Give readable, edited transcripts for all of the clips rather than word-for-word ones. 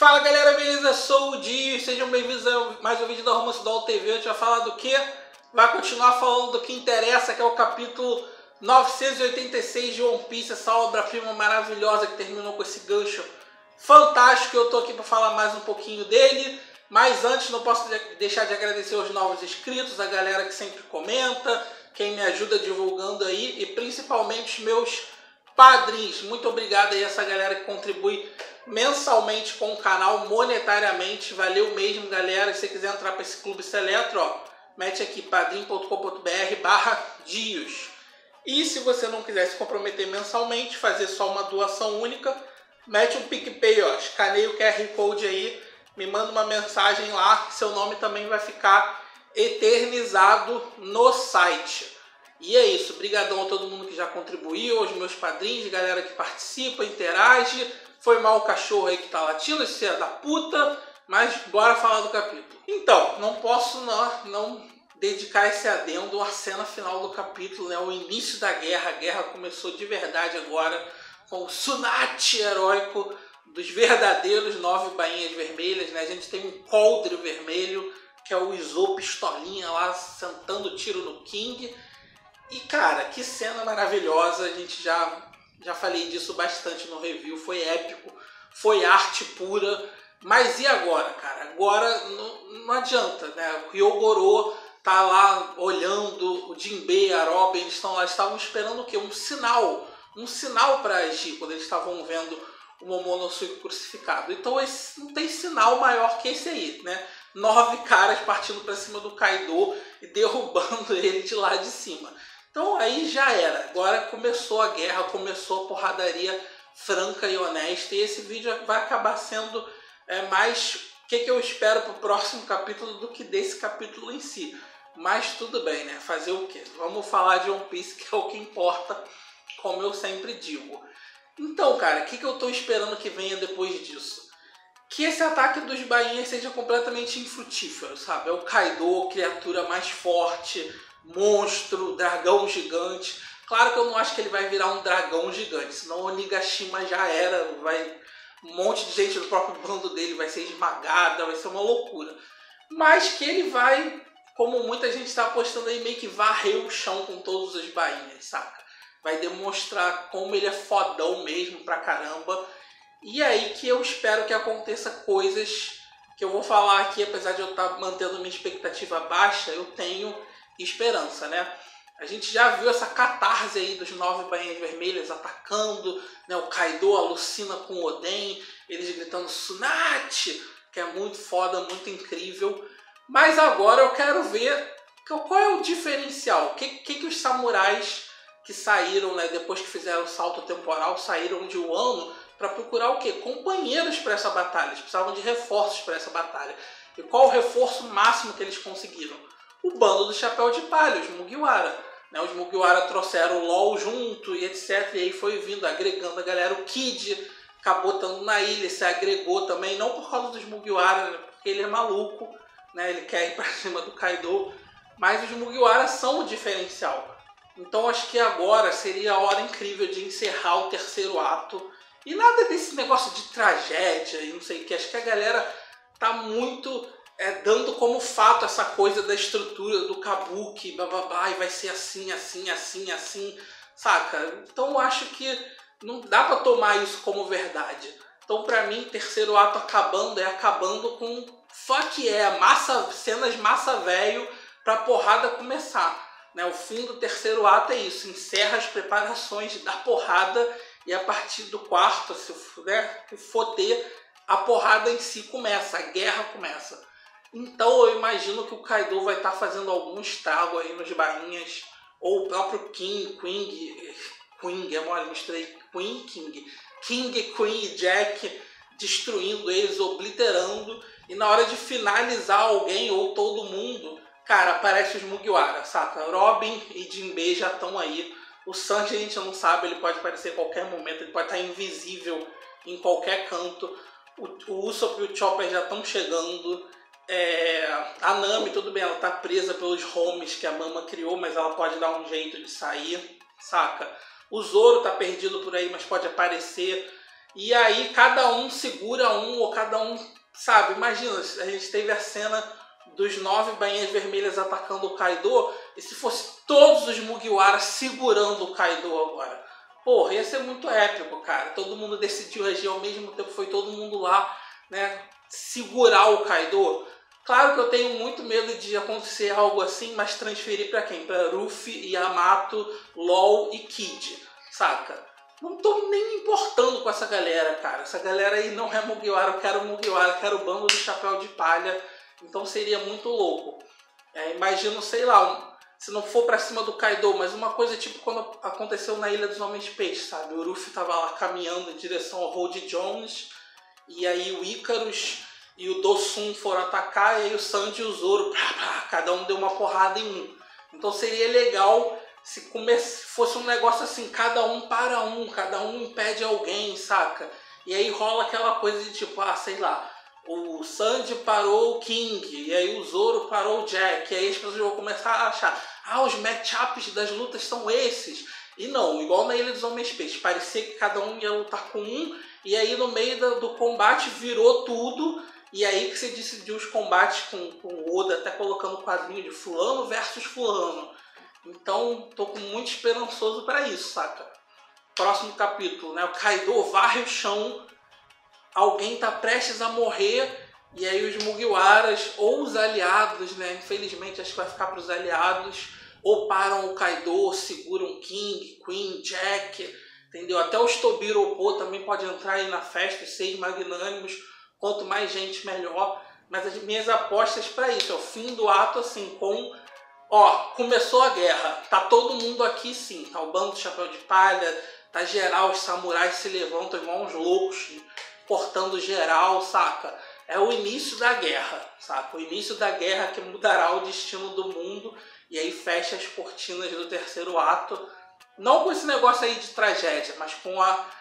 Fala galera, beleza? Sou o Dio, sejam bem-vindos a mais um vídeo da Romance Doll TV. A gente vai falar do que? Vai continuar falando do que interessa, que é o capítulo 986 de One Piece, essa obra-prima maravilhosa que terminou com esse gancho fantástico. Eu tô aqui para falar mais um pouquinho dele, mas antes não posso deixar de agradecer aos novos inscritos, a galera que sempre comenta, quem me ajuda divulgando aí e principalmente os meus padrinhos. Muito obrigado aí a essa galera que contribui mensalmente com o canal, monetariamente. Valeu mesmo, galera. Se você quiser entrar para esse clube seleto, ó, mete aqui padrim.com.br/dios. E se você não quiser se comprometer mensalmente, fazer só uma doação única, mete um PicPay, ó, escaneia o QR Code aí, me manda uma mensagem lá, seu nome também vai ficar eternizado no site. E é isso, brigadão a todo mundo que já contribuiu, aos meus padrinhos, galera que participa, interage. Foi mal o cachorro aí que tá latindo, esse é da puta, mas bora falar do capítulo. Então, não posso não dedicar esse adendo à cena final do capítulo, né? O início da guerra. A guerra começou de verdade agora, com o Tsunade heróico dos verdadeiros 9 bainhas vermelhas, né? A gente tem um coldre vermelho, que é o Izo pistolinha lá, sentando tiro no King. E cara, que cena maravilhosa, a gente já falei disso bastante no review, foi épico, foi arte pura, mas e agora, cara? Agora não adianta, né? O Hyogoro tá lá olhando, o Jinbei, a Robin, eles estão lá, estavam esperando o quê? Um sinal para agir, quando eles estavam vendo o Momonosuke crucificado. Então não tem sinal maior que esse aí, né? 9 caras partindo para cima do Kaido e derrubando ele de lá de cima. Então aí já era, agora começou a guerra, começou a porradaria franca e honesta, e esse vídeo vai acabar sendo mais o que eu espero para o próximo capítulo do que desse capítulo em si. Mas tudo bem, né? Fazer o quê? Vamos falar de One Piece, que é o que importa, como eu sempre digo. Então, cara, o que eu estou esperando que venha depois disso? Que esse ataque dos bainhas seja completamente infrutífero, sabe? É o Kaido, criatura mais forte, monstro, dragão gigante. Claro que eu não acho que ele vai virar um dragão gigante, senão o Onigashima já era, um monte de gente do próprio bando dele vai ser esmagada, vai ser uma loucura. Mas que ele vai, como muita gente está apostando aí, meio que varrer o chão com todos os bainhas, saca? Vai demonstrar como ele é fodão mesmo pra caramba. E aí que eu espero que aconteça coisas que eu vou falar aqui, apesar de eu estar mantendo minha expectativa baixa, eu tenho esperança, né? A gente já viu essa catarse aí dos 9 bainhas vermelhas atacando, né? O Kaido alucina com o Oden, eles gritando Tsunade, que é muito foda, muito incrível. Mas agora eu quero ver qual é o diferencial, o que os samurais que saíram, né, depois que fizeram o salto temporal, saíram de Wano para procurar o quê? Companheiros para essa batalha, eles precisavam de reforços para essa batalha. E qual o reforço máximo que eles conseguiram? O bando do Chapéu de Palha, os Mugiwara. Né? Os Mugiwara trouxeram o LOL junto e etc. E aí foi vindo, agregando a galera. O Kid acabou estando na ilha, se agregou também, não por causa dos Mugiwara, né? Porque ele é maluco, né? Ele quer ir para cima do Kaido. Mas os Mugiwara são o diferencial. Então acho que agora seria a hora incrível de encerrar o terceiro ato. E nada desse negócio de tragédia e não sei o que. Acho que a galera tá muito dando como fato essa coisa da estrutura do Kabuki, bababá, e vai ser assim, assim, assim, assim, saca? Então eu acho que não dá pra tomar isso como verdade. Então pra mim, terceiro ato acabando com fuck cenas massa velho pra porrada começar. Né? O fim do terceiro ato é isso, encerra as preparações da porrada e a partir do quarto, se for ter, a porrada em si começa, a guerra começa. Então eu imagino que o Kaido vai estar fazendo algum estrago aí nos bainhas, ou o próprio Queen, é mole, misturei King, Queen e Jack destruindo eles, obliterando, e na hora de finalizar alguém ou todo mundo, cara, aparece os Mugiwara, saca? Robin e Jinbei já estão aí. O Sanji a gente não sabe, ele pode aparecer em qualquer momento, ele pode estar invisível em qualquer canto. O Usopp e o Chopper já estão chegando. A Nami, tudo bem, ela tá presa pelos homes que a Mama criou, mas ela pode dar um jeito de sair, saca? O Zoro tá perdido por aí, mas pode aparecer. E aí cada um segura um, ou cada um, sabe? Imagina, a gente teve a cena dos 9 bainhas vermelhas atacando o Kaido, e se fosse todos os Mugiwara segurando o Kaido agora? Porra, ia ser muito épico, cara. Todo mundo decidiu agir ao mesmo tempo, foi todo mundo lá, né, segurar o Kaido. Claro que eu tenho muito medo de acontecer algo assim, mas transferir pra quem? Pra Ruffy, Yamato, LOL e Kid, saca? Não tô nem me importando com essa galera, cara. Essa galera aí não é Mugiwara, eu quero o bando do chapéu de palha. Então seria muito louco. Imagino, sei lá, se não for pra cima do Kaido, mas uma coisa tipo quando aconteceu na Ilha dos Homens Peixes, sabe? O Ruffy tava lá caminhando em direção ao Road Jones, e aí o Icarus e o Dosun foram atacar, e aí o Sanji e o Zoro, cada um deu uma porrada em um. Então seria legal se fosse um negócio assim, cada um para um, cada um impede alguém, saca? E aí rola aquela coisa de tipo, sei lá, o Sanji parou o King, e aí o Zoro parou o Jack, e aí as pessoas vão começar a achar, os matchups das lutas são esses. E não, igual na Ilha dos Homens Peixes, parecia que cada um ia lutar com um, e aí no meio do combate virou tudo, e aí que você decidiu os combates com o Oda até colocando o quadrinho de fulano versus fulano. Então tô muito esperançoso para isso, saca? Próximo capítulo, né? O Kaido varre o chão, alguém tá prestes a morrer, e aí os Mugiwaras, ou os aliados, né? Infelizmente acho que vai ficar para os aliados, ou param o Kaido, seguram King, Queen, Jack, entendeu? Até os Tobiro Opo também pode entrar aí na festa e ser magnânimos. Quanto mais gente, melhor. Mas as minhas apostas para isso é o fim do ato, assim, com... começou a guerra. Tá todo mundo aqui, sim. Tá o bando do chapéu de palha, tá geral, os samurais se levantam igual uns loucos, cortando geral, saca? É o início da guerra, saca? O início da guerra que mudará o destino do mundo. E aí fecha as cortinas do terceiro ato. Não com esse negócio aí de tragédia, mas com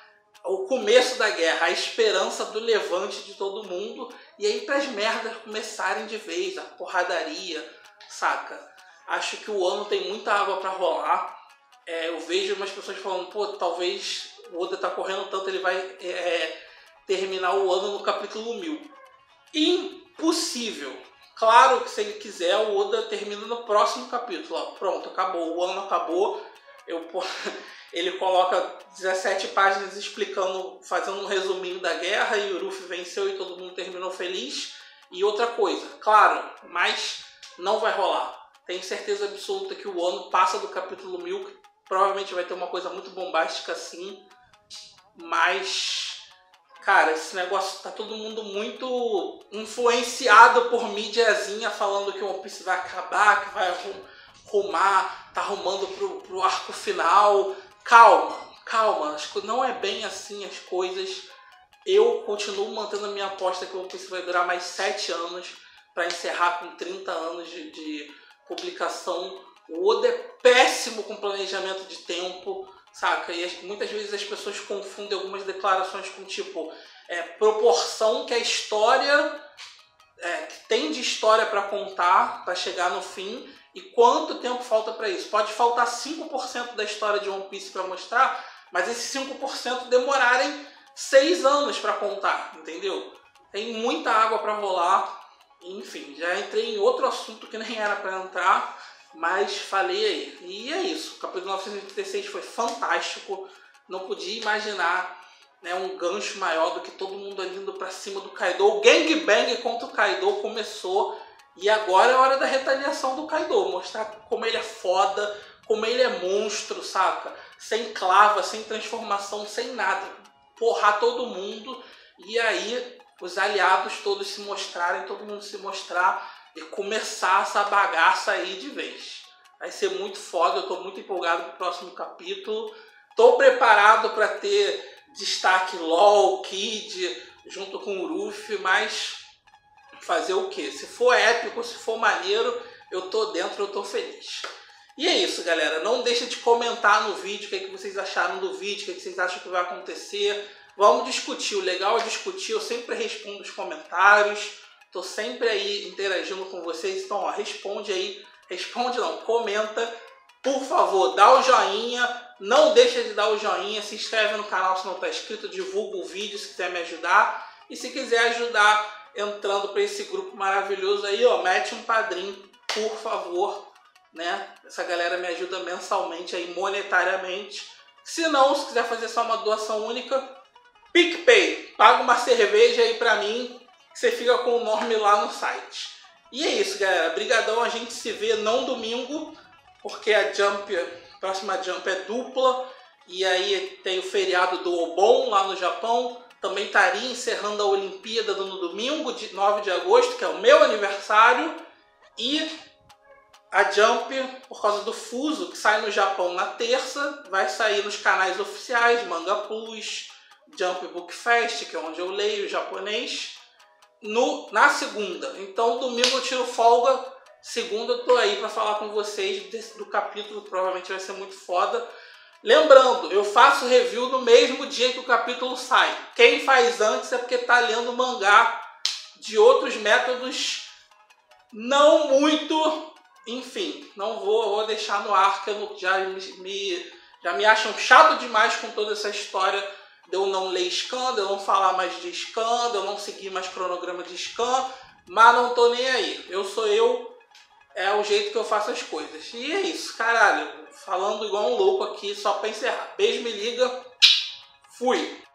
o começo da guerra, a esperança do levante de todo mundo, e aí para as merdas começarem de vez, a porradaria, saca? Acho que o ano tem muita água para rolar. Eu vejo umas pessoas falando, talvez o Oda tá correndo tanto, ele vai terminar o ano no capítulo 1000. Impossível! Claro que se ele quiser, o Oda termina no próximo capítulo. Pronto, acabou, o ano acabou. Ele coloca 17 páginas explicando, fazendo um resuminho da guerra, e o Ruffy venceu e todo mundo terminou feliz. E outra coisa, claro, mas não vai rolar. Tenho certeza absoluta que o ano passa do capítulo 1000, que provavelmente vai ter uma coisa muito bombástica assim. Mas, cara, esse negócio tá todo mundo muito influenciado por mídiazinha falando que o One Piece vai acabar, que vai rumar, tá rumando pro arco final. Calma, não é bem assim as coisas. Eu continuo mantendo a minha aposta que o One Piece vai durar mais 7 anos para encerrar com 30 anos de publicação. O Oda é péssimo com planejamento de tempo, saca? E muitas vezes as pessoas confundem algumas declarações com tipo proporção que a história que tem de história para contar para chegar no fim, e quanto tempo falta para isso. Pode faltar 5% da história de One Piece para mostrar, mas esses 5% demorarem 6 anos para contar, entendeu? Tem muita água para rolar. Enfim, já entrei em outro assunto que nem era para entrar, mas falei aí. E é isso, o capítulo 986 foi fantástico. Não podia imaginar, né, um gancho maior do que todo mundo ali indo para cima do Kaido. O gangbang contra o Kaido começou, e agora é a hora da retaliação do Kaido. Mostrar como ele é foda, como ele é monstro, saca? Sem clava, sem transformação, sem nada. Porrar todo mundo, e aí os aliados todos se mostrarem, todo mundo se mostrar e começar essa bagaça aí de vez. Vai ser muito foda, eu tô muito empolgado pro próximo capítulo. Tô preparado para ter destaque LOL, Kid, junto com o Ruffy, mas fazer o que? Se for épico, se for maneiro, eu tô dentro, eu tô feliz. E é isso, galera. Não deixa de comentar no vídeo o que vocês acharam do vídeo, o que vocês acham que vai acontecer. Vamos discutir. O legal é discutir. Eu sempre respondo os comentários. Tô sempre aí interagindo com vocês. Então, responde aí. Responde não, comenta. Por favor, dá o joinha. Não deixa de dar o joinha, se inscreve no canal se não está inscrito, divulga o vídeo se quiser me ajudar. E se quiser ajudar entrando para esse grupo maravilhoso aí, ó, mete um padrinho, por favor, né? Essa galera me ajuda mensalmente aí, monetariamente. Se não, se quiser fazer só uma doação única, PicPay, paga uma cerveja aí pra mim, que você fica com o nome lá no site. E é isso, galera. Brigadão, a gente se vê não domingo, porque a próxima Jump é dupla. E aí tem o feriado do Obon lá no Japão. Também estaria encerrando a Olimpíada no domingo, 9 de agosto, que é o meu aniversário. E a Jump, por causa do fuso, que sai no Japão na terça, vai sair nos canais oficiais, Manga Plus, Jump Book Fest, que é onde eu leio japonês, na segunda. Então domingo eu tiro folga, segunda eu tô aí para falar com vocês do capítulo, que provavelmente vai ser muito foda. Lembrando, eu faço review no mesmo dia que o capítulo sai. Quem faz antes é porque tá lendo mangá de outros métodos não muito, enfim, não vou deixar no ar, que eu já me acham chato demais com toda essa história de eu não ler scan, de eu não falar mais de scan, de eu não seguir mais cronograma de scan, mas não tô nem aí. Eu sou eu, é o jeito que eu faço as coisas. E é isso, caralho. Falando igual um louco aqui, só pra encerrar. Beijo, me liga. Fui.